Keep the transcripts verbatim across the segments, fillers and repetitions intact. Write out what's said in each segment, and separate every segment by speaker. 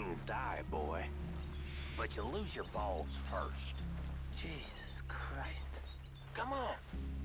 Speaker 1: You'll die, boy. But you'll lose your balls first.
Speaker 2: Jesus Christ.
Speaker 1: Come on.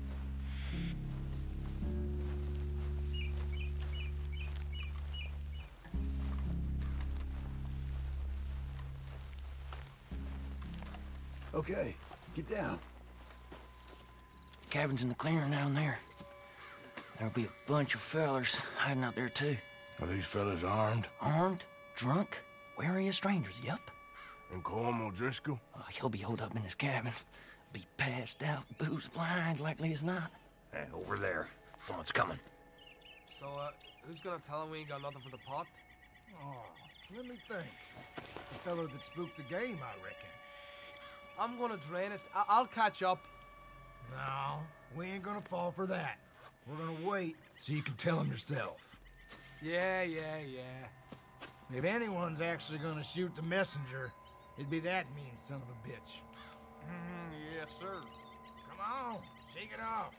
Speaker 3: Okay, get down.
Speaker 2: Cabin's in the clearing down there. There'll be a bunch of fellers hiding out there too.
Speaker 3: Are these fellas armed?
Speaker 2: Armed, drunk, wary of strangers, yup.
Speaker 3: And Colm O'Driscoll?
Speaker 2: Uh, he'll be holed up in his cabin. Be passed out, booze blind, likely as not.
Speaker 1: Hey, over there. Someone's coming.
Speaker 4: So, uh, who's gonna tell him we ain't got nothing for the pot?
Speaker 5: Oh, let me think. The fellow that spooked the game, I reckon.
Speaker 4: I'm gonna drain it. I I'll catch up.
Speaker 5: No, we ain't gonna fall for that. We're gonna wait so you can tell him yourself.
Speaker 4: Yeah, yeah, yeah.
Speaker 5: If anyone's actually gonna shoot the messenger, it'd be that mean son of a bitch.
Speaker 4: Mm, yes, sir.
Speaker 5: Come on, shake it off.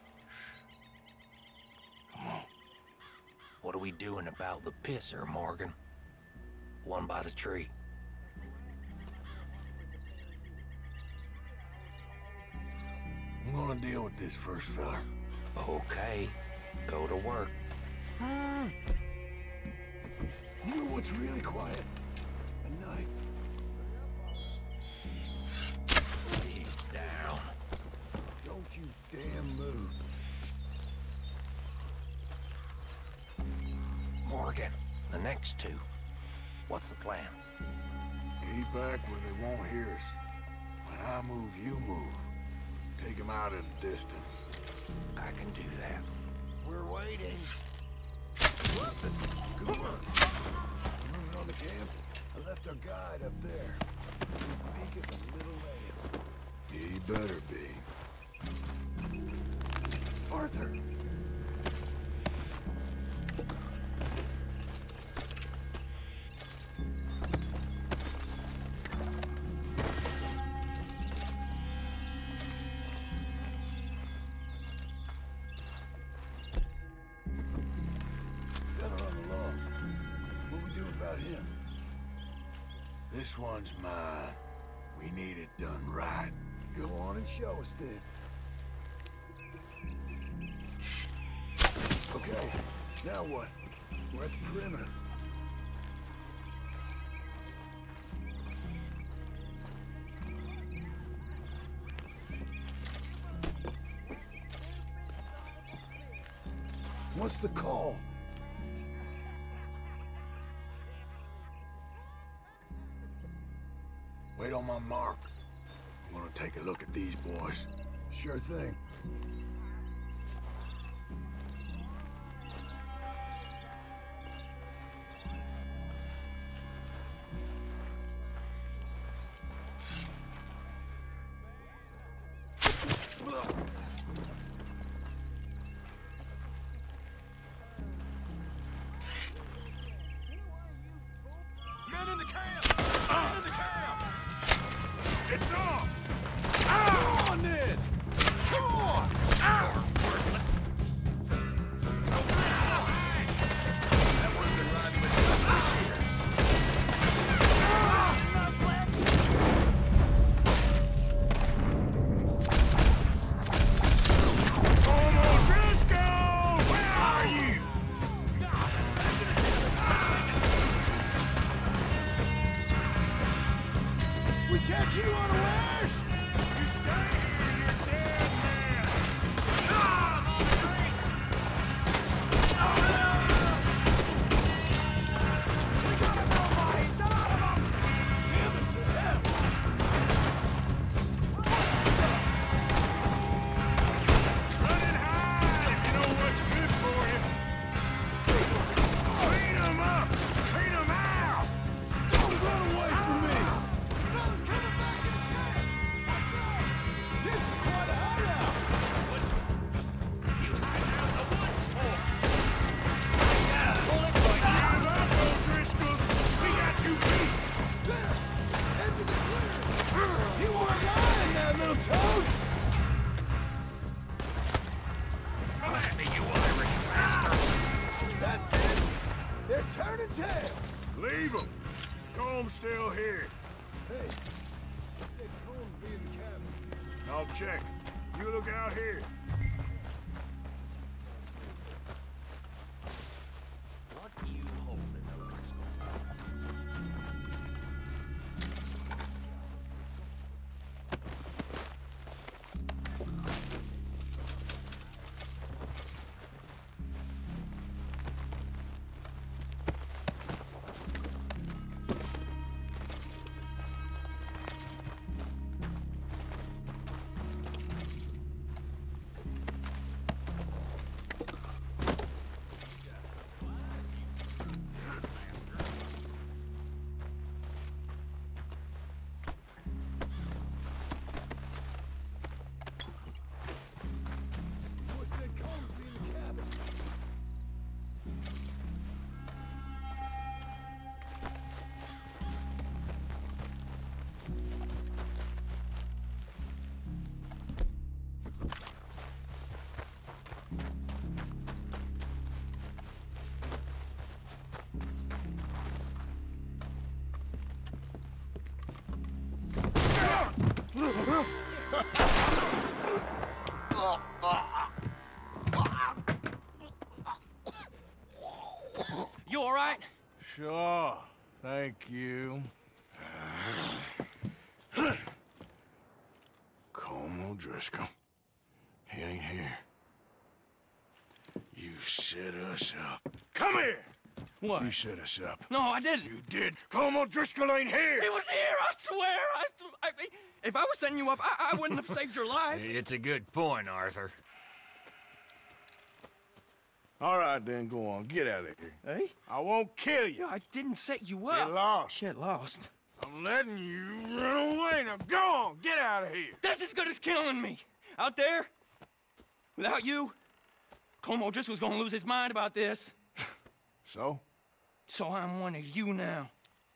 Speaker 1: Come on. What are we doing about the pisser, Morgan? One by the tree.
Speaker 3: I'm gonna deal with this first fella.
Speaker 1: Okay. Go to work.
Speaker 3: You know what's really quiet? A knife.
Speaker 1: He's down.
Speaker 3: Don't you damn move.
Speaker 1: Morgan, the next two. What's the plan?
Speaker 3: Keep back where they won't hear us. When I move, you move. Take them out at a distance.
Speaker 1: I can do that. We're waiting.
Speaker 3: Come on. Moving on the camp. I left our guide up there. He's weak as a little lamb. He better be. Arthur! This one's mine. We need it done right. Go on and show us then. Okay, now what? We're at the perimeter. What's the call? Wait on my mark. I'm gonna take a look at these boys. Sure thing.
Speaker 1: Men in the camp! Men in the camp!
Speaker 3: It's on! Come on, then! Come on! Ow!
Speaker 1: That one's been riding with us for years.
Speaker 3: Colm O'Driscoll! Where are you? We catch you unawares! You stay here, you're dead man! Ah! We got him, nobody! He's not out of him! Give it to them! Run and hide if you know what's good for you! Clean them up! Clean them out! Don't run away from me! Fellas coming back in the camp! Watch out! This is quite a hideout!
Speaker 1: What you hiding out in the woods for? Yeah, bullet point.
Speaker 3: Use up, O'Driscolls! We got you beat!
Speaker 5: There! Enter the clearing! You weren't lying, that little toad!
Speaker 1: Come at me, you Irish bastard!
Speaker 5: That's it! They're turning tail!
Speaker 3: Leave them! Combs still here?
Speaker 6: Hey, I said Combs be in the cabin.
Speaker 3: I'll check. You look out here.
Speaker 1: What you holding over?
Speaker 6: Boy said Combs be in the cabin.
Speaker 2: You all right?
Speaker 3: Sure. Thank you. Colm O'Driscoll. He ain't here. You set us up. Come here!
Speaker 2: What?
Speaker 3: You set us up.
Speaker 2: No, I didn't.
Speaker 3: You did. Colm O'Driscoll ain't here!
Speaker 2: He was here, I swear. I, s- I mean, if I was setting you up, I, I wouldn't have saved your life.
Speaker 1: It's a good point, Arthur.
Speaker 3: All right, then, go on. Get out of here.
Speaker 2: Hey?
Speaker 3: I won't kill you.
Speaker 2: Yeah, I didn't set you
Speaker 3: Get
Speaker 2: up.
Speaker 3: lost.
Speaker 2: Get lost.
Speaker 3: I'm letting you run away. Now go on. Get out of here.
Speaker 2: That's as good as killing me. Out there, without you, Colm O'Driscoll's gonna lose his mind about this.
Speaker 3: So?
Speaker 2: So I'm one of you now.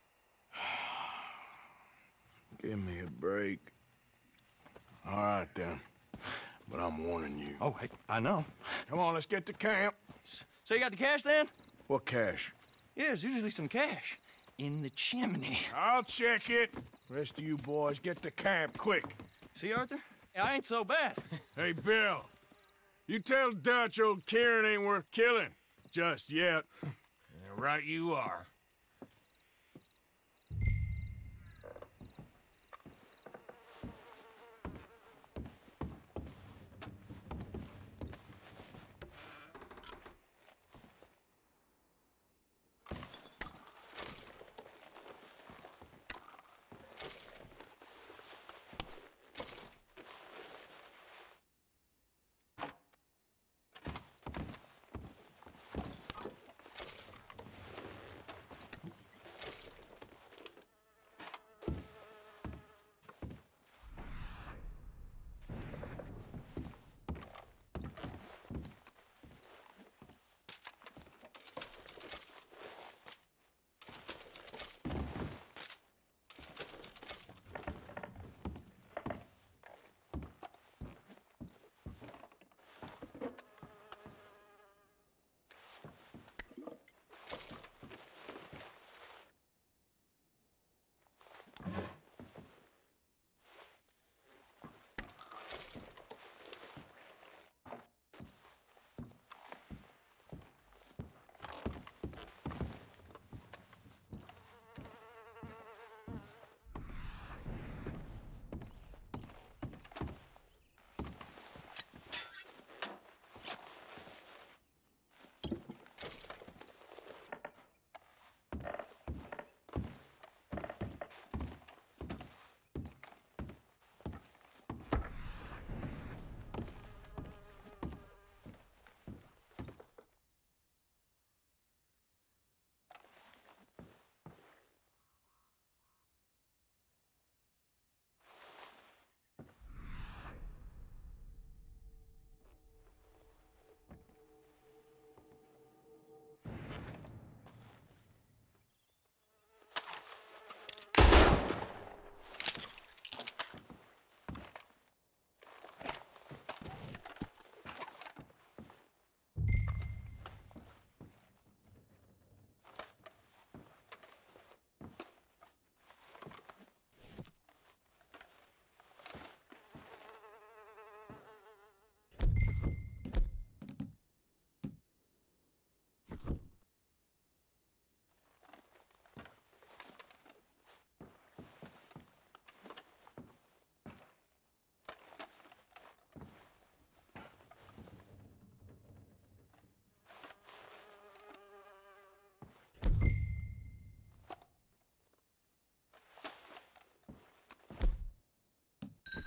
Speaker 3: Give me a break. All right, then. But I'm warning you.
Speaker 2: Oh, hey, I know.
Speaker 3: Come on, let's get to camp.
Speaker 2: So you got the cash then?
Speaker 3: What cash?
Speaker 2: Yeah, there's usually some cash in the chimney.
Speaker 3: I'll check it. Rest of you boys, get to camp, quick.
Speaker 2: See, Arthur? I ain't so bad.
Speaker 3: Hey, Bill. You tell Dutch old Kieran ain't worth killing. Just yet.
Speaker 1: Right you are.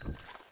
Speaker 3: Come